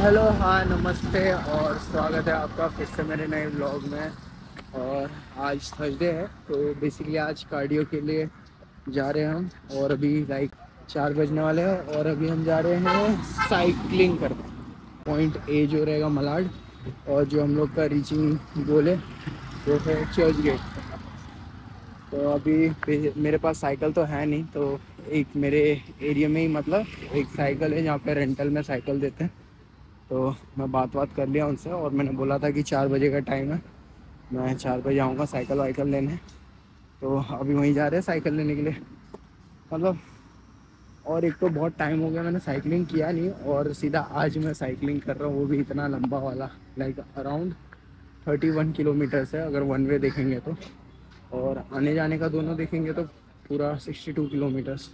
Hello, हाँ, नमस्ते और स्वागत है आपका फिर से मेरे नए व्लॉग में। और आज थर्सडे है तो बेसिकली आज कार्डियो के लिए जा रहे हैं हम। और अभी लाइक 4 बजने वाले हैं और अभी हम जा रहे हैं साइकिलिंग करने। पॉइंट ए जो रहेगा मलाड, और जो हम लोग का रीचिंग गोल है वो है चर्च गेट। तो अभी मेरे पास साइकिल तो है नहीं, तो एक मेरे एरिया में ही मतलब एक साइकिल है जहाँ पे रेंटल में साइकिल देते हैं। तो मैं बात कर लिया उनसे और मैंने बोला था कि 4 बजे का टाइम है, मैं 4 बजे आऊँगा साइकिल वाइकल लेने। तो अभी वहीं जा रहे हैं साइकिल लेने के लिए मतलब। और एक तो बहुत टाइम हो गया मैंने साइकिलिंग किया नहीं, और सीधा आज मैं साइकिलिंग कर रहा हूँ, वो भी इतना लंबा वाला। लाइक अराउंड 31 किलोमीटर्स है अगर वन वे देखेंगे तो, और आने जाने का दोनों देखेंगे तो पूरा 62 किलोमीटर्स।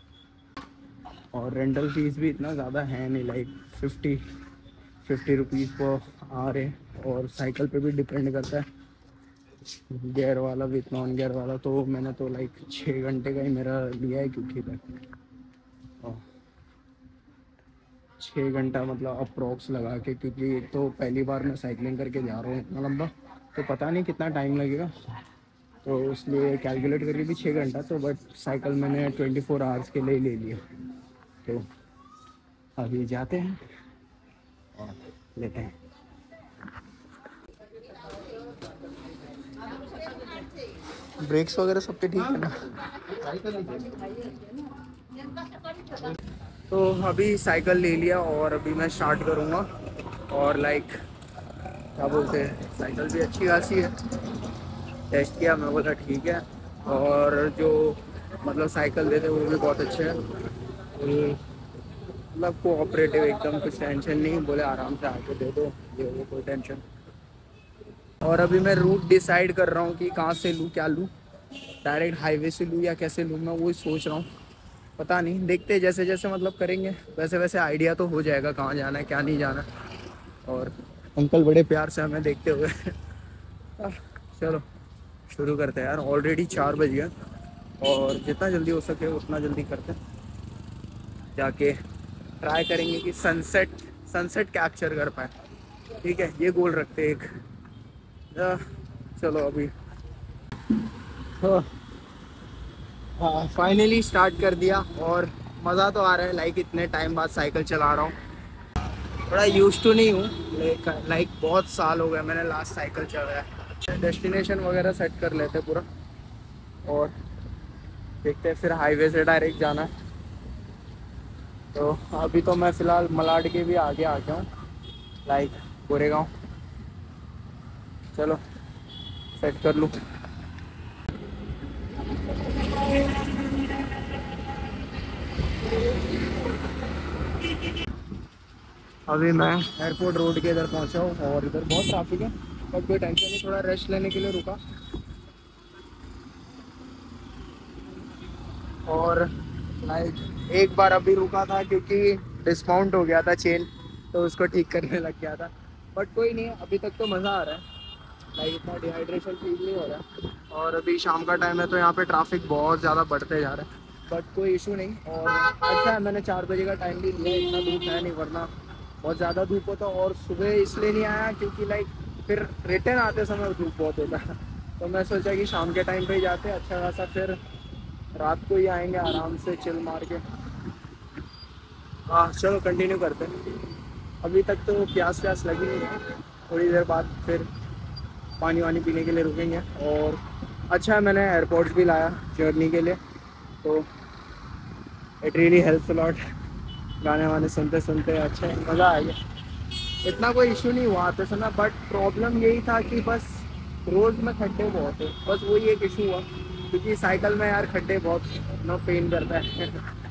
और रेंटल फीस भी इतना ज़्यादा है नहीं, लाइक 50 रुपीज़ पर आ रहे। और साइकिल पे भी डिपेंड करता है, गियर वाला विथ नॉन गियर वाला। तो मैंने तो लाइक 6 घंटे का ही मेरा लिया है, क्योंकि तक 6 घंटा मतलब अप्रोक्स लगा के, क्योंकि एक तो पहली बार मैं साइकिलिंग करके जा रहा हूँ इतना लंबा, तो पता नहीं कितना टाइम लगेगा। तो इसलिए कैलकुलेट करके भी 6 घंटा, तो बट साइकिल मैंने 24 आवर्स के लिए ही ले लिया। तो अभी जाते हैं और लेते हैं। ब्रेक्स वगैरह सबके ठीक है ना? तो अभी साइकिल ले लिया और अभी मैं स्टार्ट करूँगा। और लाइक क्या बोलते हैं, साइकिल भी अच्छी खासी है, टेस्ट किया, मैं बोला ठीक है। और जो मतलब साइकिल देते वो भी बहुत अच्छे हैं। मतलब कोऑपरेटिव एकदम, कुछ टेंशन नहीं, बोले आराम से आके दे दो, ये वो कोई टेंशन। और अभी मैं रूट डिसाइड कर रहा हूँ कि कहाँ से लूँ, क्या लूँ, डायरेक्ट हाईवे से लूँ या कैसे लूँ, मैं वही सोच रहा हूँ। पता नहीं, देखते हैं, जैसे जैसे मतलब करेंगे वैसे वैसे आइडिया तो हो जाएगा कहाँ जाना है क्या नहीं जाना। और अंकल बड़े प्यार से हमें देखते हुए चलो शुरू करते हैं यार, ऑलरेडी 4 बज गया। और जितना जल्दी हो सके उतना जल्दी करते हैं, जाके ट्राई करेंगे कि सनसेट सनसेट कैप्चर कर पाए। ठीक है, ये गोल रखते हैं एक। चलो अभी हाँ, हाँ फाइनली स्टार्ट कर दिया और मज़ा तो आ रहा है। लाइक इतने टाइम बाद साइकिल चला रहा हूँ, थोड़ा यूज टू नहीं हूँ, लाइक बहुत साल हो गए मैंने लास्ट साइकिल चलाया। डेस्टिनेशन वगैरह सेट कर लेते पूरा और देखते हैं फिर हाईवे से डायरेक्ट जाना है। तो अभी तो मैं फ़िलहाल मलाड के भी आगे आ गया हूँ, लाइक गोरेगांव। चलो सेट कर लूँ। अभी मैं एयरपोर्ट रोड के इधर पहुँचा हूँ और इधर बहुत ट्रैफिक है, बट कोई टेंशन नहीं, थोड़ा रेस्ट लेने के लिए रुका। और लाइक एक बार अभी रुका था क्योंकि डिस्काउंट हो गया था चेन, तो उसको ठीक करने लग गया था। बट कोई नहीं, अभी तक तो मज़ा आ रहा है, लाइक इतना डिहाइड्रेशन फील नहीं हो रहा। और अभी शाम का टाइम है तो यहाँ पे ट्रैफिक बहुत ज़्यादा बढ़ते जा रहा है, बट कोई इशू नहीं। और अच्छा है मैंने 4 बजे का टाइम भी लिया, इतना धूप है नहीं, वरना बहुत ज़्यादा धूप होता। और सुबह इसलिए नहीं आया क्योंकि लाइक फिर रिटर्न आते समय धूप बहुत होता है, तो मैं सोचा कि शाम के टाइम पे ही जाते हैं अच्छा खासा, फिर रात को ही आएंगे आराम से चिल मार के। हाँ चलो कंटिन्यू करते हैं। अभी तक तो प्यास व्यास लगी नहीं है, थोड़ी देर बाद फिर पानी वानी पीने के लिए रुकेंगे। और अच्छा है मैंने एयरपोर्ट्स भी लाया जर्नी के लिए, तो इट रियली हेल्प्स लॉट। गाने वाने सुनते सुनते अच्छा मज़ा आ गया। इतना कोई इशू नहीं हुआ आते समय, बट प्रॉब्लम यही था कि बस रोड में खड्डे बहुत है, बस वही एक इशू हुआ, क्योंकि साइकिल में यार खड्डे बहुत नो पेन करता है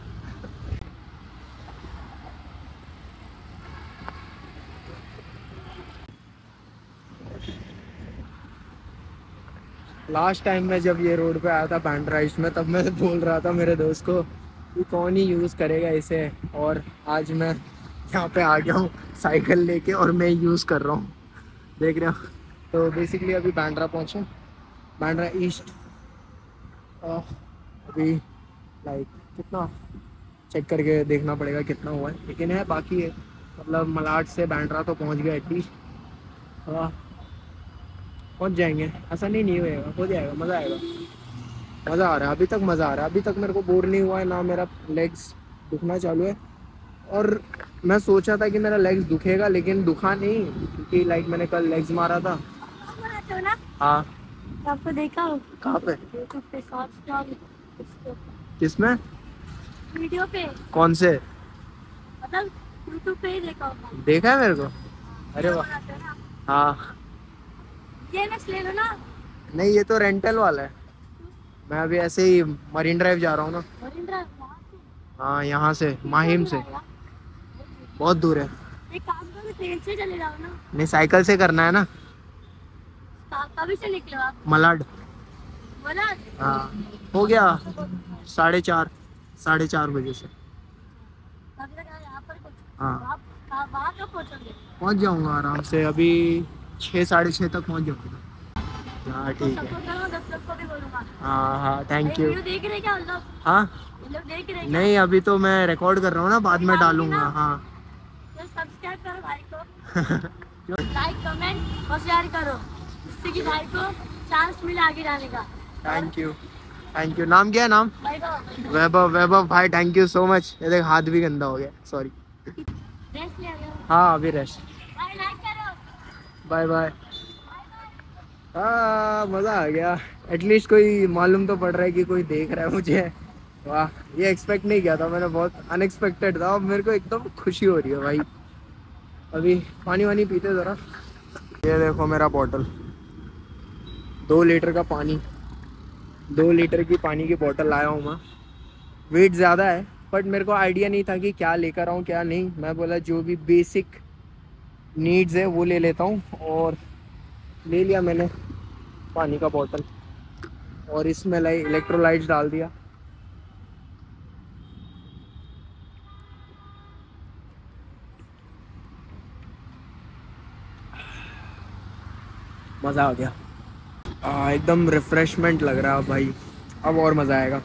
लास्ट टाइम मैं जब ये रोड पे आया था बांद्रा ईस्ट में, तब मैं बोल रहा था मेरे दोस्त को कि कौन ही यूज़ करेगा इसे। और आज मैं यहाँ पे आ गया हूँ साइकिल लेके और मैं यूज़ कर रहा हूँ, देख रहे हो। तो बेसिकली अभी बांद्रा पहुँचे, बांद्रा ईस्ट। अभी लाइक कितना चेक करके देखना पड़ेगा कितना हुआ है, लेकिन है बाकी है मतलब मलाड से बांद्रा तो पहुंच गया एटलीस्ट। हाँ पहुंच जाएंगे, ऐसा नहीं होएगा, हो जाएगा, मज़ा आएगा। मज़ा आ रहा है, अभी तक मज़ा आ रहा है, अभी तक मेरे को बोर नहीं हुआ है ना, मेरा लेग्स दुखना चालू है। और मैं सोचा था कि मेरा लेग्स दुखेगा, लेकिन दुखा नहीं, क्योंकि लाइक मैंने कल लेग्स मारा था। हाँ। आपको देखा हो कहाँ पे? यूट्यूब पे शॉर्ट्स किसमें? वीडियो पे, कौन से? मतलब यूट्यूब पे ही देखा होगा। देखा है मेरे को? अरे वीडियो वाह। बनाते हो ना, हाँ। ये नेक्स्ट ले लो ना। नहीं ये तो रेंटल वाला है, मैं अभी ऐसे ही मरीन ड्राइव जा रहा हूँ ना। मरिंद्रा वहाँ से हाँ यहाँ से, कितना माहिम दूर से। आएगा? बहुत दूर है। एक काम करो, ट्रेन से चले जाओ ना। नहीं साइकिल से करना है ना। कभी से निकले हो आप? मलाड। बोला हाँ हो गया 4:30, 4:30 बजे से। अभी तक यहाँ पर कुछ हाँ आप वहाँ कब पहुँचोगे? पहुँच जाऊँगा आराम से, अभी 6, 6:30 तक पहुँच जाऊँगा। हाँ तो ठीक है। सबको करो, 10 लोग को भी बोलूँगा। हाँ हाँ थैंक यू। वीडियो देख रहे क्या मतलब? हाँ ये लोग देख रहे क्या? नहीं अभी तो मैं रिकॉर्ड कर रहा हूँ ना, बाद में डालूंगी डालूंगा। ना। हाँ तो सब्सक्राइब करो भाई को, लाइक कमेंट और शेयर करो, जिससे कि भाई को चांस मिले आगे जाने का। Thank you, thank you. नाम क्या है? नाम भाई को वैभव। वैभव भाई थैंक यू सो मच। ये देख हाथ भी गंदा हो गया, सॉरी। रेस्ट ले लो। हाँ अभी रेस्ट। भाई लाइक करो। Bye bye. हाँ मज़ा आ गया, एटलीस्ट कोई मालूम तो पड़ रहा है कि कोई देख रहा है मुझे। वाह ये एक्सपेक्ट नहीं किया था मैंने, बहुत अनएक्सपेक्टेड था। अब मेरे को एकदम खुशी हो रही है भाई। अभी पानी वानी पीते ज़रा। ये देखो मेरा बॉटल, 2 लीटर का पानी, 2 लीटर की पानी की बोतल लाया हूँ मैं। वेट ज़्यादा है, बट मेरे को आइडिया नहीं था कि क्या लेकर आऊँ क्या नहीं। मैं बोला जो भी बेसिक नीड्स है वो ले लेता हूँ, और ले लिया मैंने पानी का बोतल, और इसमें इलेक्ट्रोलाइट्स डाल दिया। मज़ा आ गया। एकदम रिफ्रेशमेंट लग रहा है भाई, अब और मज़ा आएगा।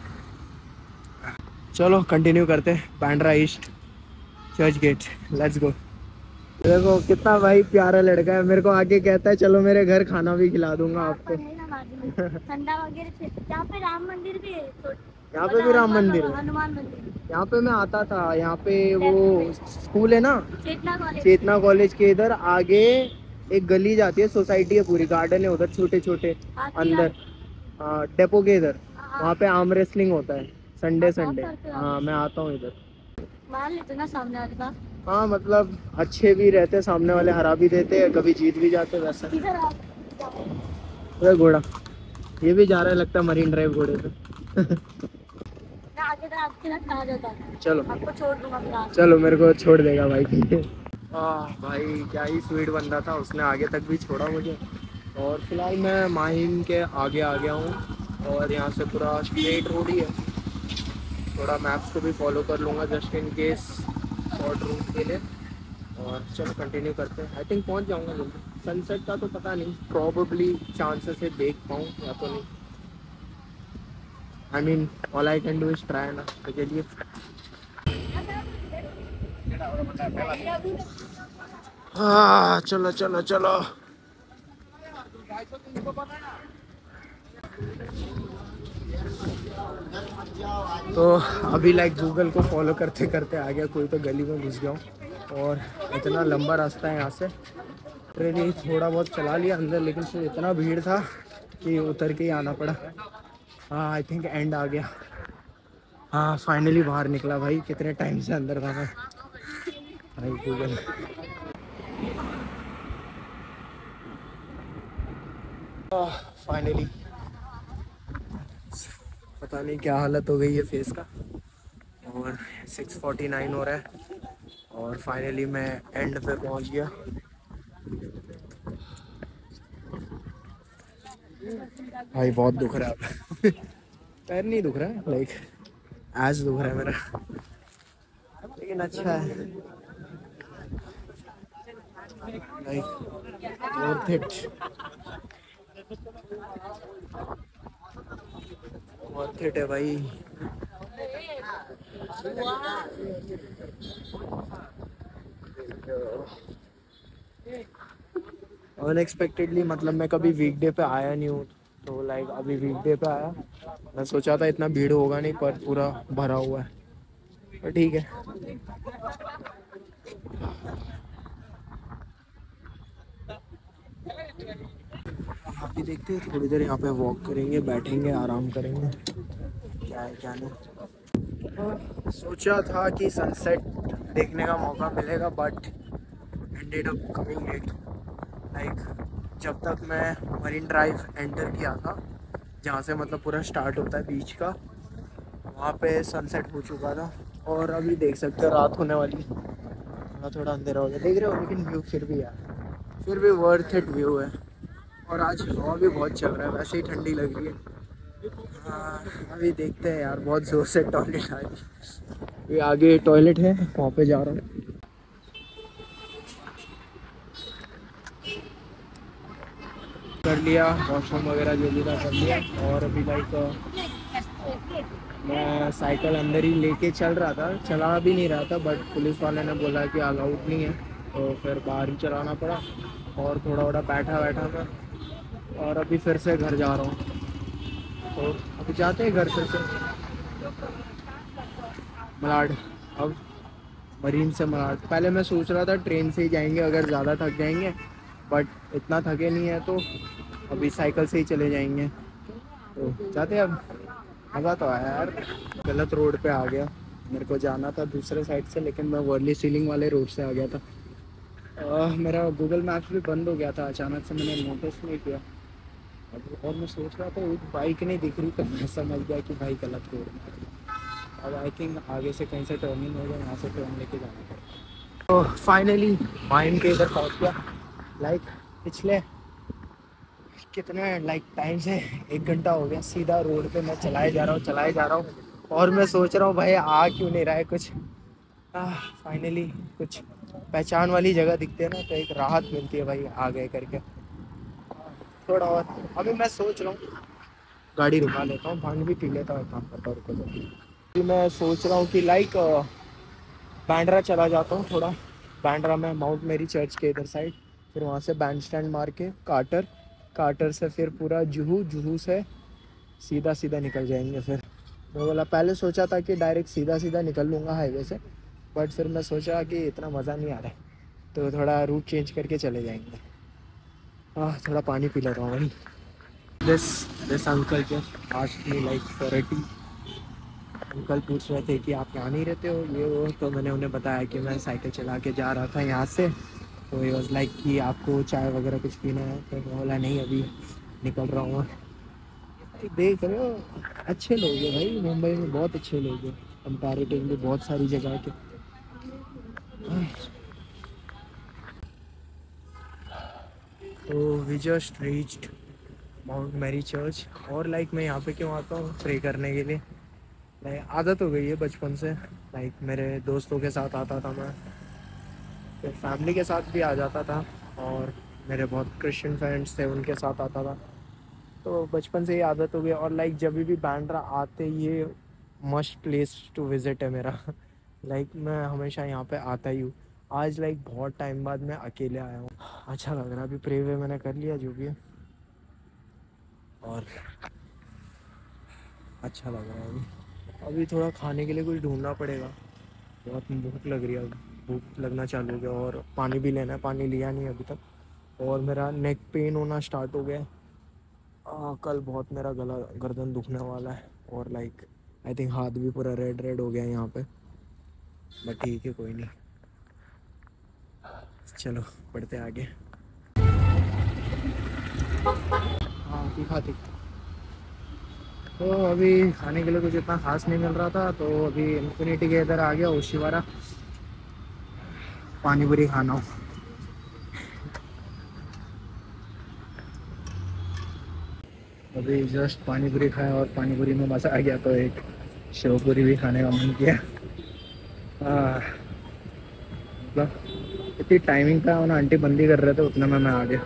चलो कंटिन्यू करते हैं, Bandra east church gate, let's go. देखो कितना भाई प्यारा लड़का है, मेरे को आके कहता है चलो मेरे घर खाना भी खिला दूंगा यहाँ आपको। पर है ना बाजू में ठंडा वगैरह यहाँ पे राम मंदिर भी है, तो यहाँ पे भी राम मंदिर है। हनुमान मंदिर। यहाँ पे मैं आता था, यहाँ पे वो स्कूल है ना, चेतना कॉलेज। चेतना कॉलेज के इधर आगे एक गली जाती है, सोसाइटी है पूरी, गार्डन है उधर छोटे छोटे अंदर। हाँ डेपो के इधर, वहाँ पे आर्म रेसलिंग होता है संडे संडे। हाँ मैं आता हूँ इधर। मान लेते ना सामने वाले का। हाँ मतलब अच्छे भी रहते, सामने वाले हरा भी देते हैं, कभी जीत भी जाते वैसा। किधर आप? अरे घोड़ा ये भी जा रहा है लगता है मरीन ड्राइव घोड़े पे। मैं आगे तो आपके साथ कहा जाता है, चलो आपको छोड़ दूंगा फिलहाल। चलो मेरे को छोड़ देगा भाई। भाई क्या ही स्वीट बंदा था, उसने आगे तक भी छोड़ा मुझे। और फिलहाल मैं माहिम के आगे आ गया हूँ, और यहाँ से पूरा स्ट्रेट रोड ही है। थोड़ा मैप्स को भी फॉलो कर लूँगा just in case short route के लिए। और चलो कंटिन्यू करते हैं, आई थिंक पहुँच जाऊँगा जल्दी। सनसेट का तो पता नहीं, प्रॉबेबली चांसेस है देख पाऊँ या तो नहीं। I mean all I can do is try ना, तो चलिए। हाँ चलो चलो चलो। तो अभी लाइक गूगल को फॉलो करते करते आ गया, कोई तो गली में घुस गया हूँ। और इतना लंबा रास्ता है यहाँ से, ट्रेन थोड़ा बहुत चला लिया अंदर, लेकिन फिर इतना भीड़ था कि उतर के ही आना पड़ा। हाँ आई थिंक एंड आ गया। हाँ फाइनली बाहर निकला भाई, कितने टाइम से अंदर था मैं भाई। गूगल फाइनली, पता नहीं क्या हालत हो गई है फेस का। और 6:49 हो रहा है, और फाइनली मैं एंड पे पहुंच गया। भाई बहुत दुख रहा है। पैर नहीं दुख रहा है, लाइक आज दुख रहा है मेरा, लेकिन अच्छा है like worth it, worth it है भाई। अनएक्सपेक्टेडली मतलब मैं कभी वीकडे पे आया नहीं हूँ, तो लाइक अभी वीकडे पे आया। मैं सोचा था इतना भीड़ होगा नहीं, पर पूरा भरा हुआ है, पर ठीक है। अभी देखते हैं, थोड़ी देर यहाँ पे वॉक करेंगे, बैठेंगे, आराम करेंगे, क्या है क्या नहीं। सोचा था कि सनसेट देखने का मौका मिलेगा, but ended up coming late. Like जब तक मैं मरीन ड्राइव एंटर किया था, जहाँ से मतलब पूरा स्टार्ट होता है बीच का, वहाँ पे सनसेट हो चुका था। और अभी देख सकते हो रात होने वाली, थोड़ा थोड़ा अंधेरा हो गया, देख रहे हो, लेकिन व्यू फिर भी यार, फिर भी वर्थ इट व्यू है। और आज हवा भी बहुत चल रहा है, वैसे ही ठंडी लग रही है। हाँ, अभी देखते हैं यार, बहुत ज़ोर से टॉयलेट आ रही है। ये आगे टॉयलेट है, वहाँ पे जा रहा हूँ। कर लिया वॉशरूम वगैरह जो भी था कर लिया। और अभी लाइक मैं साइकिल अंदर ही लेके चल रहा था, चला भी नहीं रहा था, बट पुलिस वाले ने बोला कि अलाउड नहीं है, तो फिर बाहर ही चलाना पड़ा। और थोड़ा थोड़ा बैठा बैठा मैं, और अभी फिर से घर जा रहा हूँ। तो अभी जाते हैं घर फिर से मलाड। अब मरीन से मलाड, पहले मैं सोच रहा था ट्रेन से ही जाएंगे अगर ज़्यादा थक जाएंगे, बट इतना थके नहीं है, तो अभी साइकिल से ही चले जाएंगे। तो जाते हैं अब। मज़ा तो आया यार। गलत रोड पे आ गया, मेरे को जाना था दूसरे साइड से, लेकिन मैं वर्ली सीलिंग वाले रोड से आ गया था। मेरा गूगल मैप्स भी बंद हो गया था अचानक से, मैंने नोटिस नहीं किया। अब और मैं सोच रहा था एक बाइक नहीं दिख रही, तो मैं समझ गया कि भाई गलत रोड में आ गया। अब आई थिंक आगे से कहीं से टर्निंग होगा, यहाँ से टर्न लेके जाना पड़ेगा। तो फाइनली माइंड के इधर पहुँच गया। लाइक पिछले कितने लाइक टाइम से 1 घंटा हो गया, सीधा रोड पे मैं चलाए जा रहा हूँ। और मैं सोच रहा हूँ भाई आ क्यों नहीं रहा है कुछ। फाइनली कुछ पहचान वाली जगह दिखती है ना, तो एक राहत मिलती है भाई, आ गए करके। थोड़ा और अभी मैं सोच रहा हूँ गाड़ी रुका लेता हूँ, पानी भी पी लेता हूँ, काम करता हूँ, रुको जरा। अभी मैं सोच रहा हूँ कि लाइक बांद्रा चला जाता हूँ थोड़ा। बांद्रा में माउंट मेरी चर्च के इधर साइड, फिर वहाँ से बैंड स्टैंड मार के काटर से फिर पूरा जुहू से सीधा सीधा निकल जाएंगे। फिर मैं बोला, पहले सोचा था कि डायरेक्ट सीधा सीधा निकल लूँगा हाईवे से, बट फिर मैं सोचा कि इतना मज़ा नहीं आ रहा है, तो थोड़ा रूट चेंज करके चले जाएंगे। थोड़ा पानी पी लेता हूँ भाई। This uncle just asked me like for a tea. Uncle पूछ रहे थे कि आप यहाँ नहीं रहते हो, ये वो, तो मैंने उन्हें बताया कि मैं साइकिल चला के जा रहा था यहाँ से। तो ये वाज लाइक कि आपको चाय वगैरह कुछ पीना है, तो मैं बोला नहीं अभी निकल रहा हूँ। देख रहे हो, अच्छे लोग हैं भाई, मुंबई में बहुत अच्छे लोग हैं कंपैरेटिवली बहुत सारी जगह के। तो we just reached Mount Mary church. और लाइक मैं यहाँ पे क्यों आता हूँ, प्रे करने के लिए। लाइक आदत हो गई है बचपन से, लाइक मेरे दोस्तों के साथ आता था मैं, फिर फैमिली के साथ भी आ जाता था, और मेरे बहुत क्रिश्चियन फ्रेंड्स थे उनके साथ आता था। तो बचपन से ही आदत हो गई। और लाइक जब भी बांद्रा आते ये मस्ट प्लेस टू विज़िट है मेरा। लाइक मैं हमेशा यहाँ पे आता ही हूँ। आज लाइक बहुत टाइम बाद मैं अकेले आया हूँ, अच्छा लग रहा है। अभी प्रे वे मैंने कर लिया जो भी है, और अच्छा लग रहा है। अभी थोड़ा खाने के लिए कुछ ढूंढना पड़ेगा, बहुत भूख लग रही है, भूख लगना चालू हो गया। और पानी भी लेना है, पानी लिया नहीं अभी तक। और मेरा नेक पेन होना स्टार्ट हो गया है। कल बहुत मेरा गला गर्दन दुखने वाला है, और लाइक आई थिंक हाथ भी पूरा रेड रेड हो गया है यहाँ पे, बट ठीक है कोई नहीं, चलो बढ़ते आगे। हाँ तीखा तीखा। तो अभी खाने के लिए कुछ इतना खास नहीं मिल रहा था, तो अभी इन्फिनिटी के इधर आ गया ओशिवारा, पानी पूरी खाना हो। अभी जस्ट पानी पूरी खाया, और पानी पूरी में मज़ा आ गया, तो एक शेव पूरी भी खाने का मन किया। मतलब इतनी टाइमिंग पे ना आंटी बंदी कर रहे थे, उतने में मैं आ गया।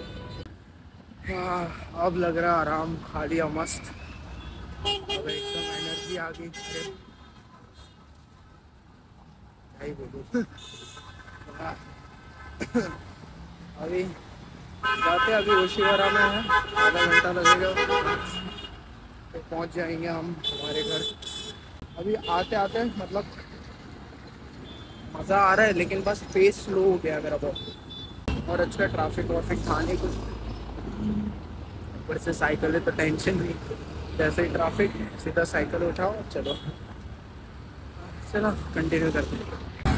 अब लग रहा आराम, खा लिया मस्त, अब एकदम एनर्जी आ गई। नहीं बोलूँ अभी जाते, अभी ओशिवारा में है, आधा घंटा लगेगा तो पहुंच जाएंगे हम हमारे घर। अभी आते आते मतलब मज़ा आ रहा है, लेकिन बस पेस स्लो हो गया मेरा बहुत। और अच्छा ट्रैफिक वाफिक था नहीं कुछ, ऊपर से साइकिल है तो टेंशन नहीं, जैसे ही ट्रैफिक सीधा साइकिल उठाओ चलो। चलो कंटिन्यू करते हैं।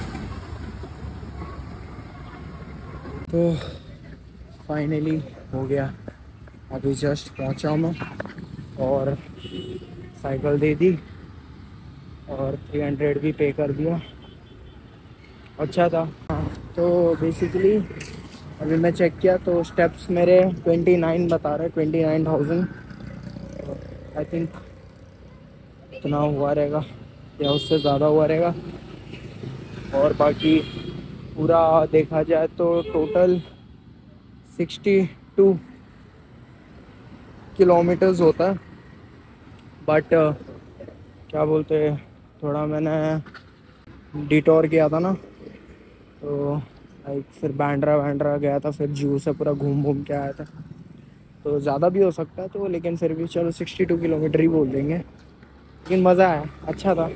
तो फाइनली हो गया, अभी जस्ट पहुंचा मैं और साइकिल दे दी और 300 भी पे कर दिया। अच्छा था। हाँ, तो बेसिकली अभी मैं चेक किया तो स्टेप्स मेरे 29 बता रहे, 29,000 आई थिंक इतना हुआ रहेगा या उससे ज़्यादा हुआ रहेगा। और बाकी पूरा देखा जाए तो टोटल 62 किलोमीटर्स होता है, बट क्या बोलते हैं, थोड़ा मैंने डिटोर किया था ना, तो लाइक फिर बांद्रा गया था, फिर जू से पूरा घूम के आया था, तो ज़्यादा भी हो सकता है, तो लेकिन फिर भी चलो 62 किलोमीटर ही बोल देंगे। लेकिन मज़ा आया, अच्छा था।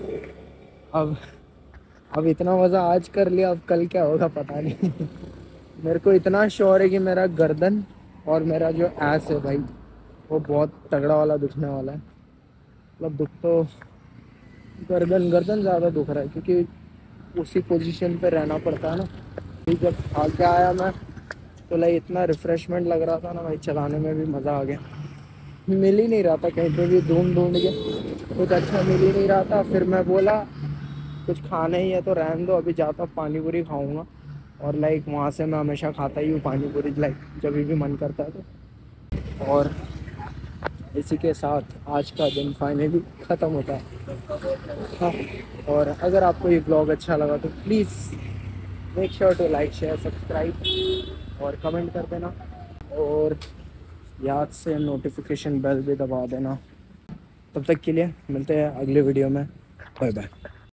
अब इतना मज़ा आज कर लिया, अब कल क्या होगा पता नहीं। मेरे को इतना श्योर है कि मेरा गर्दन और मेरा जो ऐस है भाई, वो बहुत तगड़ा वाला दुखने वाला है। मतलब दुख तो गर्दन ज़्यादा दुख रहा है, क्योंकि उसी पोजीशन पे रहना पड़ता है ना। अभी जब आके आया मैं तो लाइक इतना रिफ़्रेशमेंट लग रहा था ना भाई, चलाने में भी मज़ा आ गया। मिल ही नहीं रहा था कहीं पे भी, ढूंढ के कुछ अच्छा मिल ही नहीं रहा था। फिर मैं बोला कुछ खाना ही है तो रहने दो, अभी जाता पानी पूरी खाऊंगा। और लाइक वहाँ से मैं हमेशा खाता ही हूँ पानी पूरी, लाइक जब भी मन करता है तो। और इसी के साथ आज का दिन फाइनली ख़त्म होता है। हाँ, और अगर आपको ये ब्लॉग अच्छा लगा तो please make sure to like share subscribe और कमेंट कर देना, और याद से नोटिफिकेशन बेल भी दबा देना। तब तक के लिए मिलते हैं अगले वीडियो में, बाय बाय।